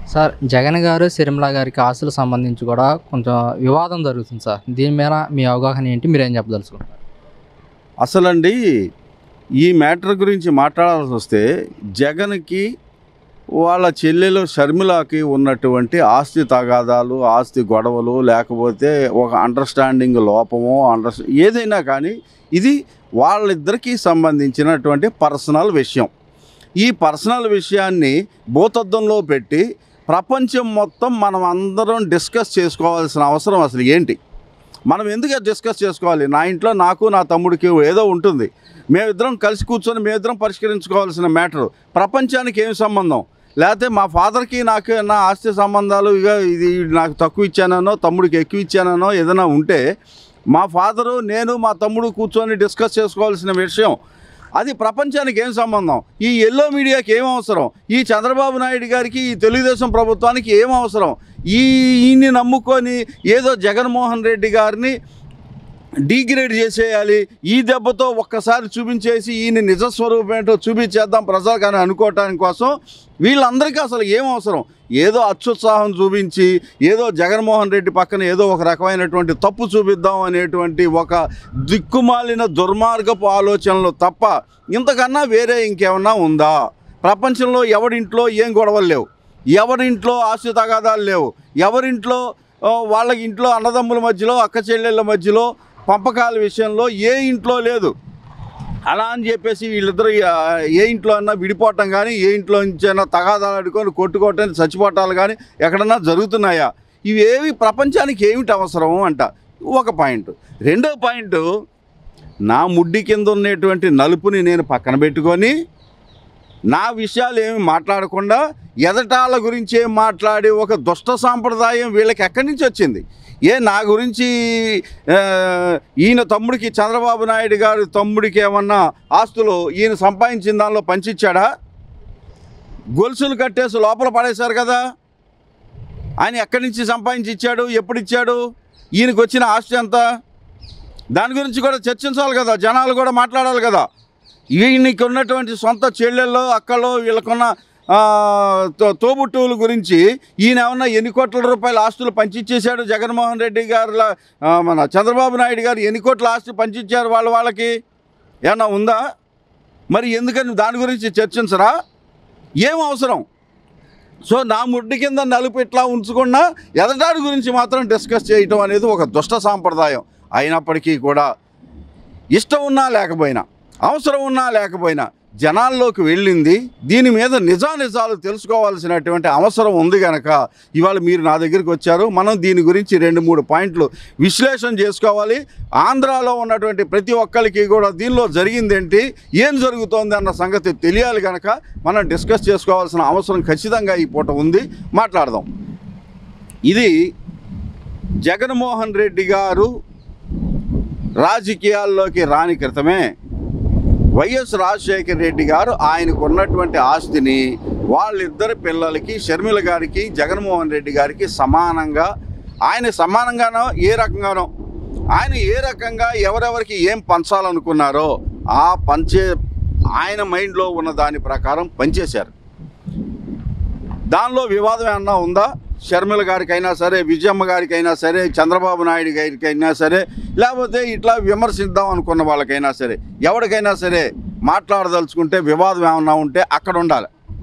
Sir Jagan గారు సిరిమల గారికి ఆస్తులకు సంబంధించి కూడా కొంచెం వివాదం జరుగుతుంది సార్. దీని మీద మీ అవగాహన ఏంటి, మీరేం చెప్పదలుచుకుంటారు? అసలండి ఈ మ్యాటర్ గురించి మాట్లాడాల్సి వస్తే జగన్కి వాళ్ళ చెల్లెలు షర్మిలకి ఉన్నటువంటి ఆస్తి తగాదాలు, ఆస్తి గొడవలు, లేకపోతే ఒక అండర్స్టాండింగ్ లోపమో ఏదైనా కానీ ఇది వాళ్ళిద్దరికీ సంబంధించినటువంటి పర్సనల్ విషయం. ఈ పర్సనల్ విషయాన్ని భూతద్దంలో పెట్టి ప్రపంచం మొత్తం మనం అందరం డిస్కస్ చేసుకోవాల్సిన అవసరం అసలు ఏంటి? మనం ఎందుకు డిస్కస్ చేసుకోవాలి? నా ఇంట్లో నాకు నా తమ్ముడికి ఏదో ఉంటుంది, మేమిద్దరం కలిసి కూర్చొని మేమిద్దరం పరిష్కరించుకోవాల్సిన మ్యాటరు. ప్రపంచానికి ఏం సంబంధం? లేకపోతే మా ఫాదర్కి నాకు నా ఆస్తి సంబంధాలు ఇక ఇది నాకు తక్కువ ఇచ్చానో తమ్ముడికి ఎక్కువ ఇచ్చానో ఏదైనా ఉంటే మా ఫాదరు నేను మా తమ్ముడు కూర్చొని డిస్కస్ చేసుకోవాల్సిన విషయం. అది ప్రపంచానికి ఏం సంబంధం? ఈ ఎల్లో మీడియాకి ఏం అవసరం? ఈ చంద్రబాబు నాయుడు గారికి, ఈ తెలుగుదేశం ప్రభుత్వానికి ఏం అవసరం? ఈయన్ని నమ్ముకొని ఏదో జగన్మోహన్ రెడ్డి గారిని డిగ్రేడ్ చేసేయాలి, ఈ దెబ్బతో ఒక్కసారి చూపించేసి ఈయన నిజస్వరూపం ఏంటో చూపించేద్దాం ప్రజలకు అని అనుకోవటానికి కోసం వీళ్ళందరికీ అసలు ఏం అవసరం? ఏదో అత్యుత్సాహం చూపించి ఏదో జగన్మోహన్ రెడ్డి పక్కన ఏదో ఒక రకమైనటువంటి తప్పు చూపిద్దాం అనేటువంటి ఒక దిక్కుమాలిన దుర్మార్గపు ఆలోచనలు తప్ప ఇంతకన్నా వేరే ఇంకేమన్నా ఉందా? ప్రపంచంలో ఎవరింట్లో ఏం గొడవలు లేవు, ఎవరింట్లో ఆస్తి తగాదాలు లేవు, ఎవరింట్లో వాళ్ళకి ఇంట్లో అన్నదమ్ముల మధ్యలో అక్క చెల్లెళ్ళ మధ్యలో పంపకాల విషయంలో ఏ ఇంట్లో లేదు. అలా అని చెప్పేసి వీళ్ళిద్దరు ఏ ఇంట్లో అన్నా విడిపోవటం కానీ, ఏ ఇంట్లో నుంచైనా తగాదాలు ఆడుకొని కొట్టుకోవటానికి చచ్చిపోవటాలు కానీ ఎక్కడన్నా జరుగుతున్నాయా? ఇవేవి ప్రపంచానికి ఏమిటి అవసరము అంట ఒక పాయింట్. రెండో పాయింట్, నా ముడ్డి కింద ఉన్నటువంటి నలుపుని నేను పక్కన పెట్టుకొని నా విషయాలు ఏమి మాట్లాడకుండా ఎదటాల గురించి ఏం మాట్లాడి ఒక దుష్ట సాంప్రదాయం వీళ్ళకి ఎక్కడి నుంచి వచ్చింది? నా గురించి ఈయన తమ్ముడికి, చంద్రబాబు నాయుడు గారి తమ్ముడికి ఏమన్నా ఆస్తులు ఈయన సంపాదించిన దానిలో పంచిచ్చాడా? గొలుసులు కట్టేసి లోపల పడేశారు కదా. ఆయన ఎక్కడి నుంచి సంపాదించి ఇచ్చాడు, ఎప్పుడు ఇచ్చాడు, ఈయనకు వచ్చిన ఆస్తి ఎంత? దాని గురించి కూడా చర్చించాలి కదా, జనాలు కూడా మాట్లాడాలి కదా. ఈయనకి ఉన్నటువంటి సొంత చెల్లెల్లో అక్కలో వీళ్ళకున్న తోబుట్టువుల గురించి ఈయన ఏమన్నా ఎన్ని కోట్ల రూపాయల ఆస్తులు పంచిచ్చేశాడు జగన్మోహన్ రెడ్డి గారు, మన చంద్రబాబు నాయుడు గారు ఎన్ని కోట్ల ఆస్తి పంచిచ్చారు వాళ్ళకి ఏమన్నా ఉందా? మరి ఎందుకని దాని గురించి చర్చించరా? ఏం అవసరం? సో నా ముడ్డి కింద నలుపు ఇట్లా ఉంచుకున్నా ఎదటాడి గురించి మాత్రం డిస్కస్ చేయటం అనేది ఒక దుష్ట సాంప్రదాయం. అయినప్పటికీ కూడా ఇష్టం ఉన్నా లేకపోయినా, అవసరం ఉన్నా లేకపోయినా జనాల్లోకి వెళ్ళింది. దీని మీద నిజాలు తెలుసుకోవాల్సినటువంటి అవసరం ఉంది కనుక ఇవాళ మీరు నా దగ్గరికి వచ్చారు. మనం దీని గురించి 2-3 పాయింట్లు విశ్లేషణ చేసుకోవాలి. ఆంధ్రాలో ఉన్నటువంటి ప్రతి ఒక్కరికి కూడా దీనిలో జరిగిందేంటి, ఏం జరుగుతోంది అన్న సంగతి తెలియాలి కనుక మనం డిస్కస్ చేసుకోవాల్సిన అవసరం ఖచ్చితంగా ఈ పూట ఉంది. మాట్లాడదాం. ఇది జగన్మోహన్ రెడ్డి గారు రాజకీయాల్లోకి రాని క్రితమే వైఎస్ రాజశేఖర రెడ్డి గారు ఆయనకు ఉన్నటువంటి ఆస్తిని వాళ్ళిద్దరి పిల్లలకి, షర్మిల గారికి, జగన్మోహన్ రెడ్డి గారికి సమానంగా, ఆయన సమానంగానో ఆయన ఏ రకంగా ఎవరెవరికి ఏం పంచాలనుకున్నారో ఆ ఆయన మైండ్లో ఉన్న దాని ప్రకారం పంచేశారు. దానిలో వివాదం ఏమన్నా ఉందా? షర్మిల గారికైనా సరే, విజయమ్మ గారికైనా సరే, చంద్రబాబు నాయుడు గారికైనా సరే, లేకపోతే ఇట్లా విమర్శిద్దాం అనుకున్న వాళ్ళకైనా సరే, ఎవరికైనా సరే మాట్లాడదలుచుకుంటే వివాదం ఏమన్నా ఉంటే అక్కడ ఉండాలి.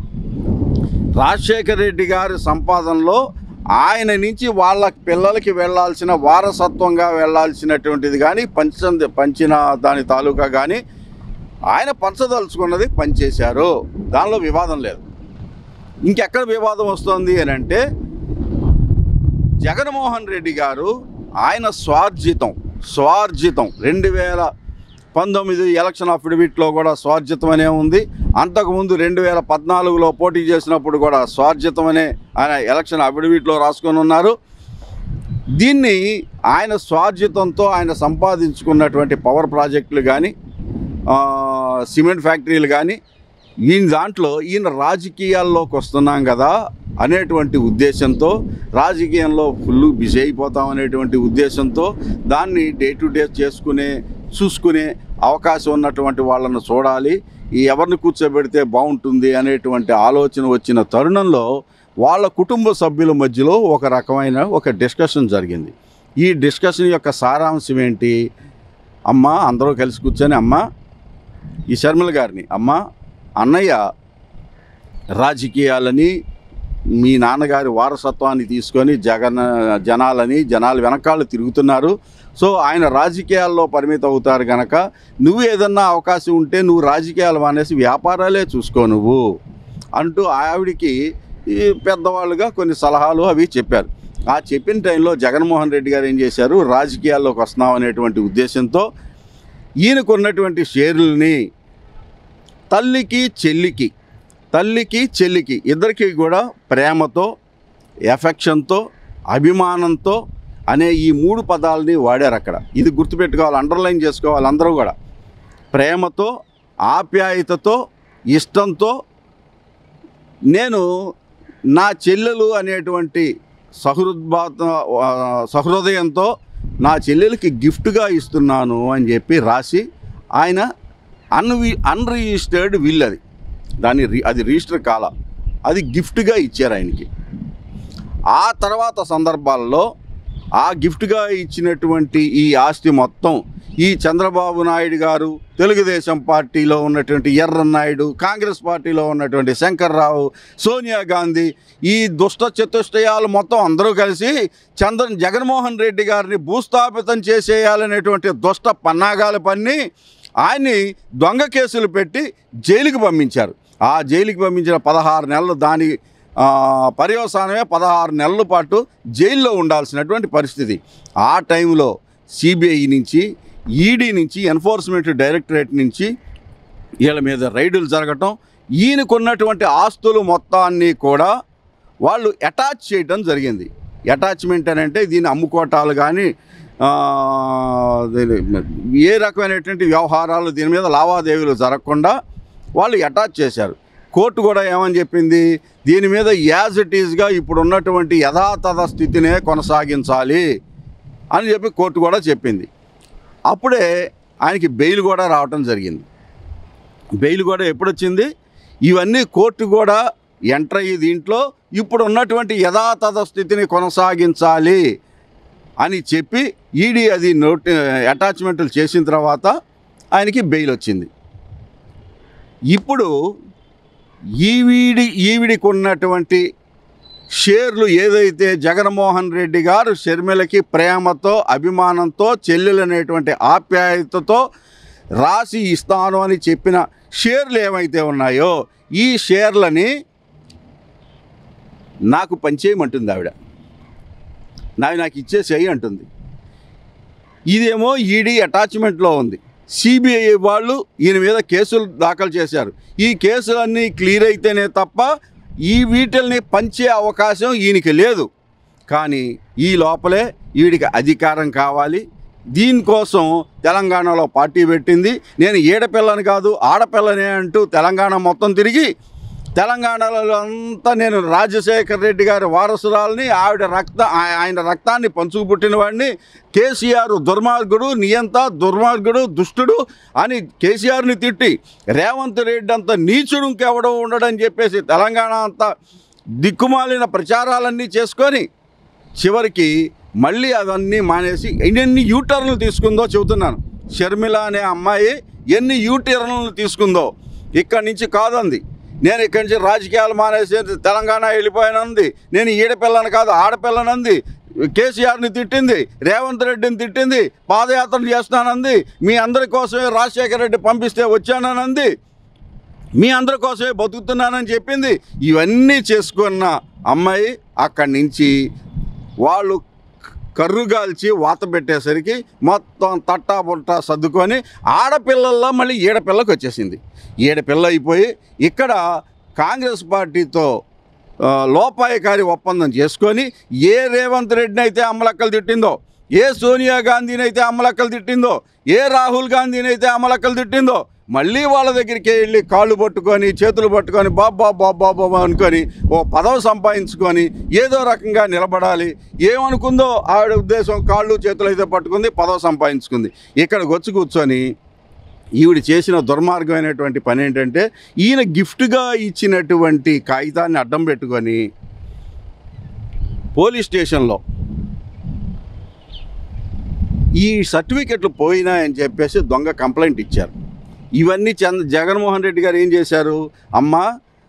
రాజశేఖర రెడ్డి గారి సంపాదనలో ఆయన నుంచి వాళ్ళ పిల్లలకి వెళ్ళాల్సిన వారసత్వంగా వెళ్ళాల్సినటువంటిది కానీ, పంచిన దాని తాలూకా కానీ ఆయన పంచదలుచుకున్నది పనిచేశారు. దానిలో వివాదం లేదు. ఇంకెక్కడ వివాదం వస్తుంది అని అంటే, జగన్మోహన్ రెడ్డి గారు ఆయన స్వార్జితం 2019 ఎలక్షన్ అఫిడవిట్లో కూడా స్వార్జితం అనే ఉంది. అంతకుముందు 2014లో పోటీ చేసినప్పుడు కూడా స్వార్జితం అనే ఆయన ఎలక్షన్ అఫిడవిట్లో రాసుకొని ఉన్నారు. దీన్ని ఆయన స్వార్జితంతో ఆయన సంపాదించుకున్నటువంటి పవర్ ప్రాజెక్టులు కానీ, సిమెంట్ ఫ్యాక్టరీలు కానీ, ఈయన రాజకీయాల్లోకి వస్తున్నాం కదా అనేటువంటి ఉద్దేశంతో, రాజకీయంలో ఫుల్ బిజీ అయిపోతాం అనేటువంటి ఉద్దేశంతో దాన్ని డే టు డే చూసుకునే అవకాశం ఉన్నటువంటి వాళ్ళను చూడాలి, ఎవరిని కూర్చోబెడితే బాగుంటుంది అనేటువంటి ఆలోచన వచ్చిన తరుణంలో వాళ్ళ కుటుంబ సభ్యుల మధ్యలో ఒక రకమైన ఒక డిస్కషన్ జరిగింది. ఈ డిస్కషన్ యొక్క సారాంశం ఏంటి? అమ్మ అందరూ కలిసి కూర్చొని, అమ్మ ఈ శర్మిల గారిని, అమ్మ అన్నయ్య రాజకీయాలని మీ నాన్నగారి వారసత్వాన్ని తీసుకొని జనాల వెనకాల తిరుగుతున్నారు. సో ఆయన రాజకీయాల్లో పరిమితం అవుతారు కనుక నువ్వు ఏదన్నా అవకాశం ఉంటే నువ్వు రాజకీయాలు మానేసి వ్యాపారాలే చూసుకో నువ్వు అంటూ ఆవిడికి ఈ పెద్దవాళ్ళుగా కొన్ని సలహాలు అవి చెప్పారు. ఆ చెప్పిన టైంలో జగన్మోహన్ రెడ్డి గారు ఏం చేశారు? రాజకీయాల్లోకి వస్తున్నాం అనేటువంటి ఉద్దేశంతో ఈయనకు ఉన్నటువంటి షేర్లని తల్లికి చెల్లికి ఇద్దరికి కూడా ప్రేమతో, ఎఫెక్షన్తో, అభిమానంతో అనే ఈ 3 పదాలని వాడారు అక్కడ. ఇది గుర్తుపెట్టుకోవాలి, అండర్లైన్ చేసుకోవాలి అందరూ కూడా. ప్రేమతో, ఆప్యాయతతో, ఇష్టంతో నేను నా చెల్లెలు అనేటువంటి సహృదయంతో నా చెల్లెలకి గిఫ్ట్గా ఇస్తున్నాను అని చెప్పి రాసి ఆయన అన్రిజిస్టర్డ్ విల్ అది రిజిస్టర్ కాల, అది గిఫ్ట్గా ఇచ్చారు ఆయనకి. ఆ తర్వాత సందర్భాల్లో ఆ గిఫ్ట్గా ఇచ్చినటువంటి ఈ ఆస్తి మొత్తం ఈ చంద్రబాబు నాయుడు గారు, తెలుగుదేశం పార్టీలో ఉన్నటువంటి ఎర్రన్నాయుడు, కాంగ్రెస్ పార్టీలో ఉన్నటువంటి శంకర్రావు, సోనియా గాంధీ, ఈ దుష్ట చతుష్టయాలు మొత్తం అందరూ కలిసి జగన్మోహన్ రెడ్డి గారిని భూస్థాపితం చేసేయాలనేటువంటి దుష్ట పన్నాగాలు పన్ని ఆయన్ని దొంగ కేసులు పెట్టి జైలుకి పంపించారు. ఆ జైలుకి పంపించిన 16 నెలలు, దాని పర్యవసానమే 16 నెలల పాటు జైల్లో ఉండాల్సినటువంటి పరిస్థితి. ఆ టైంలో సిబిఐ నుంచి, ఈడీ నుంచి, ఎన్ఫోర్స్మెంట్ డైరెక్టరేట్ నుంచి వీళ్ళ మీద రైడులు జరగటం, ఈయనకున్నటువంటి ఆస్తులు మొత్తాన్ని కూడా వాళ్ళు అటాచ్ చేయడం జరిగింది. అటాచ్మెంట్ అని అంటే దీన్ని అమ్ముకోటాలు కానీ ఏ రకమైనటువంటి వ్యవహారాలు దీని మీద లావాదేవీలు జరగకుండా వాళ్ళు అటాచ్ చేశారు. కోర్టు కూడా ఏమని చెప్పింది? దీని మీద యాజ్ ఇట్ ఈజ్గా ఇప్పుడు ఉన్నటువంటి యథాతథ స్థితినే కొనసాగించాలి అని చెప్పి కోర్టు కూడా చెప్పింది. అప్పుడే ఆయనకి బెయిల్ కూడా రావటం జరిగింది. బెయిల్ కూడా ఎప్పుడు వచ్చింది? ఇవన్నీ కోర్టు కూడా ఎంటర్ అయ్యి దీంట్లో ఇప్పుడు ఉన్నటువంటి యథాతథ స్థితిని కొనసాగించాలి అని చెప్పి ఈడీ అది అటాచ్మెంట్లు చేసిన తర్వాత ఆయనకి బెయిల్ వచ్చింది. ఇప్పుడు ఈవిడికి ఉన్నటువంటి షేర్లు ఏదైతే జగన్మోహన్ రెడ్డి గారు షర్మిలకి ప్రేమతో, అభిమానంతో, చెల్లెలనేటువంటి ఆప్యాయతతో రాసి ఇస్తాను అని చెప్పిన షేర్లు ఏమైతే ఉన్నాయో ఈ షేర్లని నాకు పంచేయమంటుంది ఆవిడ. నాకు ఇచ్చేసేయి అంటుంది. ఇదేమో ఈడీ అటాచ్మెంట్లో ఉంది. సిబిఐ వాళ్ళు ఈయన మీద కేసులు దాఖలు చేశారు. ఈ కేసులన్నీ క్లియర్ అయితేనే తప్ప వీటిల్ని పంచే అవకాశం ఈయనకి లేదు. కానీ ఈ లోపలే వీడికి అధికారం కావాలి. దీనికోసం తెలంగాణలో పార్టీ పెట్టింది. నేను ఏడపిల్లని కాదు ఆడపిల్లనే అంటూ తెలంగాణ మొత్తం తిరిగి తెలంగాణలో అంతా నేను రాజశేఖర్ రెడ్డి గారి వారసురాలని, ఆయన రక్తాన్ని పంచుకు పుట్టిన వాడిని, కేసీఆర్ దుర్మార్గుడు, నియంత దుర్మార్గుడు, దుష్టుడు అని కేసీఆర్ని తిట్టి రేవంత్ రెడ్డి అంత నీచుడు ఇంకెవడో ఉండడని చెప్పేసి తెలంగాణ అంతా దిక్కుమాలిన ప్రచారాలన్నీ చేసుకొని చివరికి మళ్ళీ అవన్నీ మానేసి ఎన్ని యూటర్న్లు తీసుకుందో చెబుతున్నాను. షర్మిల అనే అమ్మాయి ఎన్ని యూటర్న్లు తీసుకుందో. ఇక్కడి నుంచి కాదంది, నేను ఇక్కడి నుంచి రాజకీయాలు మానేసి తెలంగాణ వెళ్ళిపోయానంది, నేను ఈడపిల్లని కాదు ఆడపిల్లనంది, కేసీఆర్ని తిట్టింది, రేవంత్ రెడ్డిని తిట్టింది, పాదయాత్రలు చేస్తానంది, మీ అందరి కోసమే రాజశేఖర రెడ్డి పంపిస్తే వచ్చాననంది, మీ అందరి కోసమే బతుకుతున్నానని చెప్పింది. ఇవన్నీ చేసుకున్న అమ్మాయి అక్కడి నుంచి వాళ్ళు కర్రుగాల్చి వాత పెట్టేసరికి మొత్తం తట్టా బుట్టా సర్దుకొని ఆడపిల్లల్లో మళ్ళీ ఈడపిల్లకి వచ్చేసింది. ఈడపిల్ల అయిపోయి ఇక్కడ కాంగ్రెస్ పార్టీతో లోపాయకారి ఒప్పందం చేసుకొని ఏ రేవంత్ రెడ్డిని అయితే అమ్మలక్కలు తిట్టిందో, ఏ సోనియా గాంధీని అయితే అమ్మలక్కలు తిట్టిందో, ఏ రాహుల్ గాంధీని అయితే అమ్మలక్కలు తిట్టిందో మళ్ళీ వాళ్ళ దగ్గరికి వెళ్ళి కాళ్ళు పట్టుకొని చేతులు పట్టుకొని బాబా అనుకొని ఓ పదవి సంపాదించుకొని ఏదో రకంగా నిలబడాలి ఏమనుకుందో ఆవిడ ఉద్దేశం. కాళ్ళు చేతులు అయితే పట్టుకుంది, పదవి సంపాదించుకుంది. ఇక్కడికి వచ్చి కూర్చొని ఈవిడ చేసిన దుర్మార్గమైనటువంటి పని ఏంటంటే ఈయన గిఫ్ట్గా ఇచ్చినటువంటి కాగితాన్ని అడ్డం పెట్టుకొని పోలీస్ స్టేషన్లో ఈ సర్టిఫికెట్లు పోయినాయని చెప్పేసి దొంగ కంప్లైంట్ ఇచ్చారు. ఇవన్నీ జగన్మోహన్ రెడ్డి గారు ఏం చేశారు, అమ్మా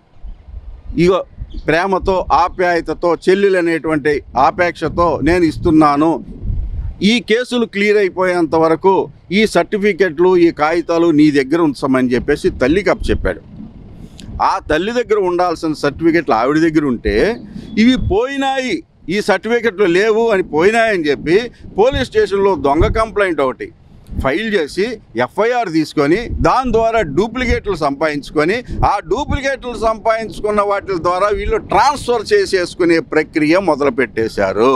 ఇగో ప్రేమతో ఆప్యాయతతో చెల్లెలు అనేటువంటి ఆపేక్షతో నేను ఇస్తున్నాను, ఈ కేసులు క్లియర్ అయిపోయేంత వరకు ఈ సర్టిఫికెట్లు ఈ కాగితాలు నీ దగ్గర ఉంచమని చెప్పేసి తల్లికి అప్పచెప్పాడు. ఆ తల్లి దగ్గర ఉండాల్సిన సర్టిఫికెట్లు ఆవిడ దగ్గర ఉంటే ఇవి పోయినాయి, ఈ సర్టిఫికెట్లు లేవు అని పోయినాయని చెప్పి పోలీస్ స్టేషన్లో దొంగ కంప్లైంట్ ఒకటి ఫైల్ చేసి ఎఫ్ఐఆర్ తీసుకొని దాని ద్వారా డూప్లికేట్లు సంపాదించుకొని ఆ డూప్లికేట్లు సంపాదించుకున్న వాటి ద్వారా వీళ్ళు ట్రాన్స్ఫర్ చేసేసుకునే ప్రక్రియ మొదలుపెట్టేశారు.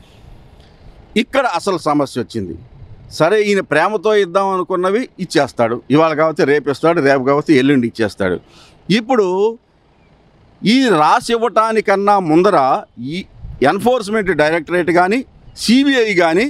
ఇక్కడ అసలు సమస్య వచ్చింది. సరే, ఈయన ప్రేమతో ఇద్దాం అనుకున్నవి ఇచ్చేస్తాడు, ఇవాళ కాబట్టి రేపు ఇస్తాడు, రేపు కాబట్టి ఎల్లుండి ఇచ్చేస్తాడు. ఇప్పుడు ఈ రాసి ఇవ్వటానికన్నా ముందర ఈ ఎన్ఫోర్స్మెంట్ డైరెక్టరేట్ కానీ సిబిఐ కానీ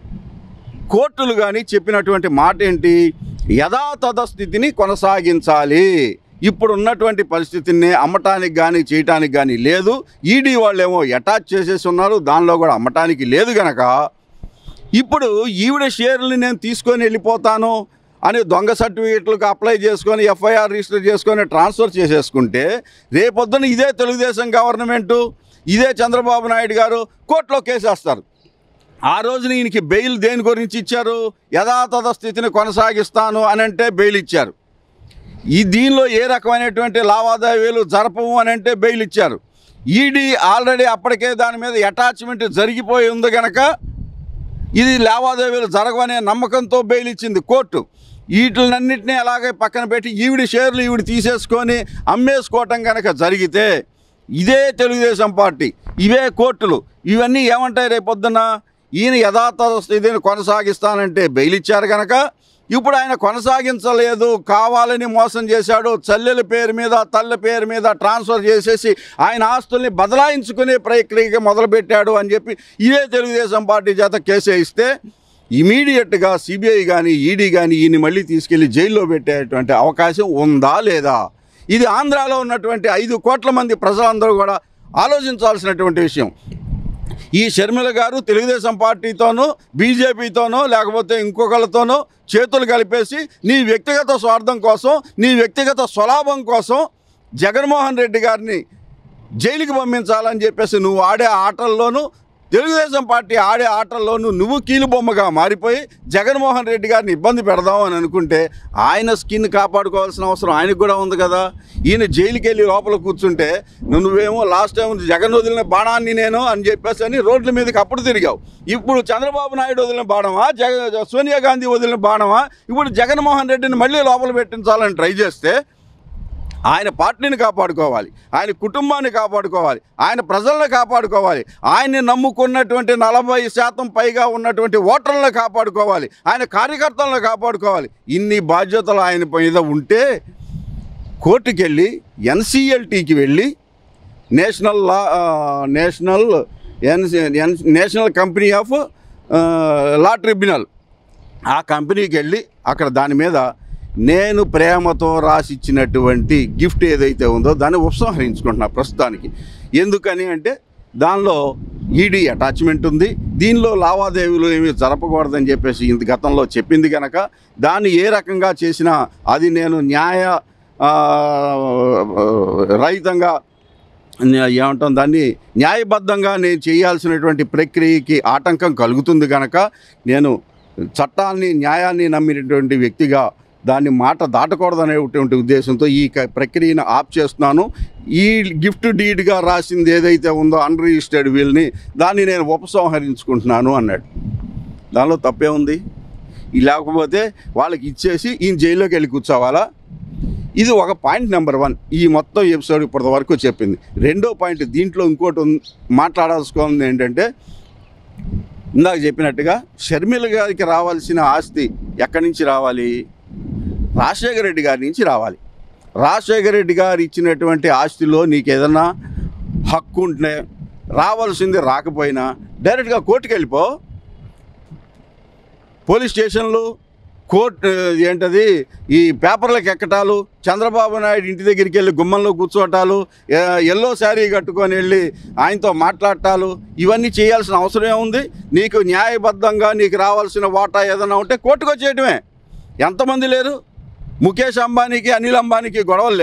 కోర్టులు కానీ చెప్పినటువంటి మాట ఏంటి, యథాతథ స్థితిని కొనసాగించాలి. ఇప్పుడు ఉన్నటువంటి పరిస్థితిని అమ్మటానికి కానీ చేయటానికి కానీ లేదు. ఈడీ వాళ్ళు ఏమో అటాచ్ చేసేసి ఉన్నారు, దానిలో కూడా అమ్మటానికి లేదు గనక ఇప్పుడు ఈవిడ షేర్లని నేను తీసుకొని వెళ్ళిపోతాను అని దొంగ సర్టిఫికేట్లకు అప్లై చేసుకొని ఎఫ్ఐఆర్ రిజిస్టర్ చేసుకొని ట్రాన్స్ఫర్ చేసేసుకుంటే రేపొద్దున ఇదే తెలుగుదేశం గవర్నమెంటు, ఇదే చంద్రబాబు నాయుడు గారు కోర్టులో కేసేస్తారు. ఆ రోజున ఈయనకి బెయిల్ దేని గురించి ఇచ్చారు, యథాతథ స్థితిని కొనసాగిస్తాను అని అంటే బెయిల్ ఇచ్చారు. దీనిలో ఏ రకమైనటువంటి లావాదేవీలు జరపము అని అంటే బెయిల్ ఇచ్చారు. ఈడీ ఆల్రెడీ అప్పటికే దాని మీద అటాచ్మెంట్ జరిగిపోయి ఉంది కనుక ఇది లావాదేవీలు జరగవనే నమ్మకంతో బెయిల్ ఇచ్చింది కోర్టు. వీటిలన్నింటినీ అలాగే పక్కన పెట్టి ఈవిడి షేర్లు ఈవిడి తీసేసుకొని అమ్మేసుకోవటం కనుక జరిగితే ఇదే తెలుగుదేశం పార్టీ, ఇవే కోర్టులు ఇవన్నీ ఏమంటాయి, రేపొద్దున ఈయన యథాతథ స్థితిని కొనసాగిస్తానంటే బెయిల్ ఇచ్చారు కనుక ఇప్పుడు ఆయన కొనసాగించలేదు, కావాలని మోసం చేశాడు, చెల్లెల పేరు మీద తల్లి పేరు మీద ట్రాన్స్ఫర్ చేసేసి ఆయన ఆస్తుల్ని బదలాయించుకునే ప్రక్రియ మొదలుపెట్టాడు అని చెప్పి ఇదే తెలుగుదేశం పార్టీ చేత కేసు ఇస్తే ఇమీడియట్గా సిబిఐ కానీ ఈడీ కానీ ఈయన్ని మళ్ళీ తీసుకెళ్ళి జైల్లో పెట్టేటువంటి అవకాశం ఉందా లేదా? ఇది ఆంధ్రాలో ఉన్నటువంటి 5 కోట్ల మంది ప్రజలందరూ కూడా ఆలోచించాల్సినటువంటి విషయం. ఈ షర్మిల గారు తెలుగుదేశం పార్టీతోనూ బీజేపీతోనో లేకపోతే ఇంకొకళ్ళతోనో చేతులు కలిపేసి నీ వ్యక్తిగత స్వార్థం కోసం, నీ వ్యక్తిగత స్వలాభం కోసం జగన్మోహన్ రెడ్డి గారిని జైలుకి పంపించాలని చెప్పేసి నువ్వు ఆడే ఆటల్లోనూ తెలుగుదేశం పార్టీ ఆడే ఆటల్లోనూ నువ్వు కీలుబొమ్మగా మారిపోయి జగన్మోహన్ రెడ్డి గారిని ఇబ్బంది పెడదాం అని అనుకుంటే ఆయన స్కిన్ కాపాడుకోవాల్సిన అవసరం ఆయనకు కూడా ఉంది కదా. ఈయన జైలుకి వెళ్ళి లోపల కూర్చుంటే నువ్వేమో లాస్ట్ టైం జగన్ వదిలిన బాణాన్ని నేను అని చెప్పేసి అని రోడ్ల మీదకి అప్పుడు తిరిగావు. ఇప్పుడు చంద్రబాబు నాయుడు వదిలిన బాణమా, సోనియా గాంధీ వదిలిన బాణమా? ఇప్పుడు జగన్మోహన్ రెడ్డిని మళ్ళీ లోపల పెట్టించాలని ట్రై చేస్తే ఆయన పార్టీని కాపాడుకోవాలి, ఆయన కుటుంబాన్ని కాపాడుకోవాలి, ఆయన ప్రజలను కాపాడుకోవాలి, ఆయన్ని నమ్ముకున్నటువంటి 40% పైగా ఉన్నటువంటి ఓటర్లను కాపాడుకోవాలి, ఆయన కార్యకర్తలను కాపాడుకోవాలి. ఇన్ని బాధ్యతలు ఆయన మీద ఉంటే కోర్టుకెళ్ళి ఎన్సిఎల్టీకి వెళ్ళి national company of law tribunal ఆ కంపెనీకి వెళ్ళి అక్కడ దాని మీద నేను ప్రేమతో రాసిచ్చినటువంటి గిఫ్ట్ ఏదైతే ఉందో దాన్ని ఉపసంహరించుకుంటున్నా ప్రస్తుతానికి. ఎందుకని అంటే దానిలో ఈడీ అటాచ్మెంట్ ఉంది, దీనిలో లావాదేవీలు ఏమీ జరపకూడదని చెప్పేసి ఇంత గతంలో చెప్పింది కనుక దాన్ని ఏ రకంగా చేసినా అది నేను రహితంగా ఏమంటాం దాన్ని న్యాయబద్ధంగా నేను చేయాల్సినటువంటి ప్రక్రియకి ఆటంకం కలుగుతుంది కనుక నేను చట్టాన్ని న్యాయాన్ని నమ్మినటువంటి వ్యక్తిగా దాన్ని మాట దాటకూడదనేటువంటి ఉద్దేశంతో ఈ ప్రక్రియను ఆప్ చేస్తున్నాను. ఈ గిఫ్ట్ డీడ్గా రాసింది ఏదైతే ఉందో అన్రిజిస్టర్డ్ వీల్ని దాన్ని నేను ఉపసంహరించుకుంటున్నాను అన్నాడు. దానిలో తప్పే ఉంది? లేకపోతే వాళ్ళకి ఇచ్చేసి ఈయన జైల్లోకి వెళ్ళి కూర్చోవాలా? ఇది ఒక పాయింట్ నెంబర్ 1 ఈ మొత్తం ఎపిసోడ్ ఇప్పటి వరకు చెప్పింది. రెండో పాయింట్ దీంట్లో ఇంకోటి మాట్లాడాల్సుకుంది ఏంటంటే ఇందాక చెప్పినట్టుగా షర్మిల గారికి రావాల్సిన ఆస్తి ఎక్కడి నుంచి రావాలి? రాజశేఖర రెడ్డి గారి నుంచి రావాలి. రాజశేఖర రెడ్డి గారు ఇచ్చినటువంటి ఆస్తిలో నీకు ఏదన్నా హక్కు ఉంటే రావాల్సింది రాకపోయినా డైరెక్ట్గా కోర్టుకు వెళ్ళిపో. పోలీస్ స్టేషన్లు కోర్టు ఏంటది ఈ పేపర్లకు ఎక్కటాలు, చంద్రబాబు నాయుడు ఇంటి దగ్గరికి వెళ్ళి గుమ్మంలో కూర్చోటాలు, ఎల్లో శారీ కట్టుకొని వెళ్ళి ఆయనతో మాట్లాడటాలు, ఇవన్నీ చేయాల్సిన అవసరం ఏముంది? నీకు న్యాయబద్ధంగా నీకు రావాల్సిన వాటా ఏదైనా ఉంటే కోర్టుకు వచ్చేయటమే. ఎంతమంది లేరు? ముఖేష్ అంబానీకి, అనిల్ అంబానీకి గొడవలు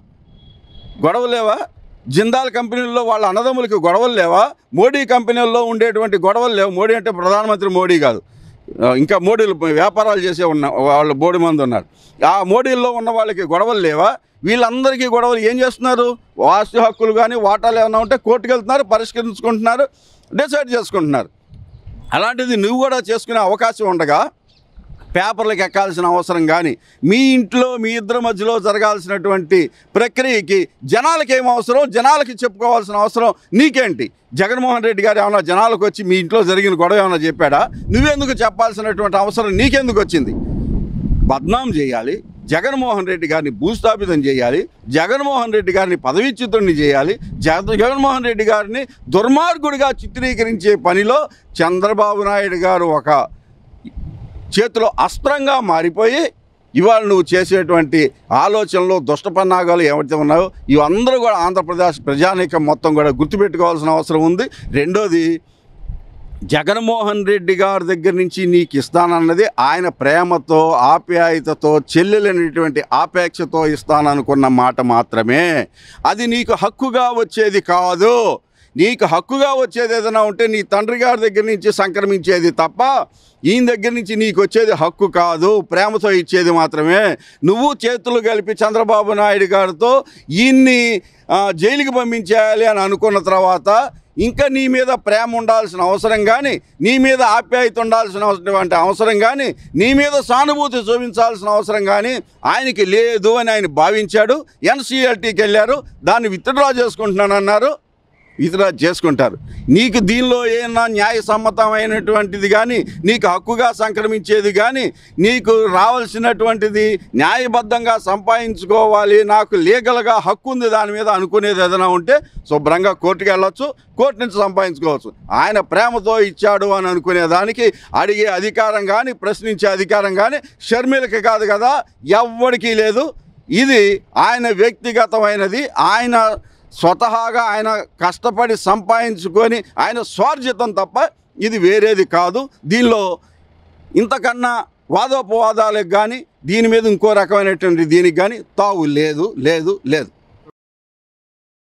లేవా? జిందాల్ కంపెనీల్లో వాళ్ళ అన్నదమ్ములకి గొడవలు లేవా? మోడీ కంపెనీల్లో ఉండేటువంటి గొడవలు లేవు. మోడీ అంటే ప్రధానమంత్రి మోడీ కాదు, ఇంకా మోడీలు వ్యాపారాలు చేసే వాళ్ళు బోడి మంది ఉన్నారు. ఆ మోడీల్లో ఉన్న వాళ్ళకి గొడవలు లేవా? వీళ్ళందరికీ గొడవలు ఏం చేస్తున్నారు? ఆస్తి హక్కులు కానీ వాటాలు ఏమైనా ఉంటే కోర్టుకు వెళ్తున్నారు, పరిష్కరించుకుంటున్నారు, డిసైడ్ చేసుకుంటున్నారు. అలాంటిది నువ్వు కూడా చేసుకునే అవకాశం ఉండగా పేపర్లకు ఎక్కాల్సిన అవసరం కానీ, మీ ఇంట్లో మీ ఇద్దరి మధ్యలో జరగాల్సినటువంటి ప్రక్రియకి జనాలకి ఏం అవసరం, జనాలకి చెప్పుకోవాల్సిన అవసరం నీకేంటి? జగన్మోహన్ రెడ్డి గారు ఏమైనా జనాలకు వచ్చి మీ ఇంట్లో జరిగిన గొడవ ఏమైనా చెప్పాడా? నువ్వెందుకు చెప్పాల్సినటువంటి అవసరం నీకెందుకు వచ్చింది? బద్నాం చేయాలి, జగన్మోహన్ రెడ్డి గారిని భూస్థాపితం చేయాలి, జగన్మోహన్ రెడ్డి గారిని పదవీచ్యుతుడిని చేయాలి, జగన్మోహన్ రెడ్డి గారిని దుర్మార్గుడిగా చిత్రీకరించే పనిలో చంద్రబాబు నాయుడు గారు ఒక చేతిలో అస్త్రంగా మారిపోయి ఇవాళ నువ్వు చేసేటువంటి ఆలోచనలు, దుష్టపన్నాగాలు ఏవైతే ఉన్నాయో ఇవందరూ కూడా ఆంధ్రప్రదేశ్ ప్రజానీకం మొత్తం కూడా గుర్తుపెట్టుకోవాల్సిన అవసరం ఉంది. రెండోది, జగన్మోహన్ రెడ్డి గారి దగ్గర నుంచి నీకు ఇస్తానన్నది ఆయన ప్రేమతో, ఆప్యాయతతో, చెల్లెలనేటువంటి ఆపేక్షతో ఇస్తాననుకున్న మాట మాత్రమే. అది నీకు హక్కుగా వచ్చేది కాదు. నీకు హక్కుగా వచ్చేది ఏదైనా ఉంటే నీ తండ్రి గారి దగ్గర నుంచి సంక్రమించేది తప్ప ఈయన దగ్గర నుంచి నీకు వచ్చేది హక్కు కాదు, ప్రేమతో ఇచ్చేది మాత్రమే. నువ్వు చేతులు కలిపి చంద్రబాబు నాయుడు గారితో ఈయన్ని జైలుకి పంపించేయాలి అని అనుకున్న తర్వాత ఇంకా నీ మీద ప్రేమ ఉండాల్సిన అవసరం కానీ, నీ మీద ఆప్యాయత ఉండాల్సినటువంటి అవసరం కానీ, నీ మీద సానుభూతి చూపించాల్సిన అవసరం కానీ ఆయనకి లేదు అని ఆయన భావించాడు. ఎన్సీఎల్టీకి వెళ్ళారు, దాన్ని విత్డ్రా చేసుకుంటున్నానన్నారు, విత్డ్రా చేసుకుంటారు. నీకు దీనిలో ఏమన్నా న్యాయసమ్మతమైనటువంటిది కానీ, నీకు హక్కుగా సంక్రమించేది కానీ, నీకు రావాల్సినటువంటిది న్యాయబద్ధంగా సంపాదించుకోవాలి, నాకు లీగల్గా హక్కు ఉంది దాని మీద అనుకునేది ఏదైనా ఉంటే శుభ్రంగా కోర్టుకు వెళ్ళొచ్చు, కోర్టు నుంచి సంపాదించుకోవచ్చు. ఆయన ప్రేమతో ఇచ్చాడు అని అనుకునేదానికి అడిగే అధికారం కానీ, ప్రశ్నించే అధికారం కానీ షర్మిలకి కాదు కదా, ఎవ్వడికి లేదు. ఇది ఆయన వ్యక్తిగతమైనది, ఆయన స్వతహాగా ఆయన కష్టపడి సంపాదించుకొని ఆయన స్వార్జితం తప్ప ఇది వేరేది కాదు. దీనిలో ఇంతకన్నా వాదోపవాదాలకు కానీ, దీని మీద ఇంకో రకమైనటువంటి దీనికి కానీ తావు లేదు.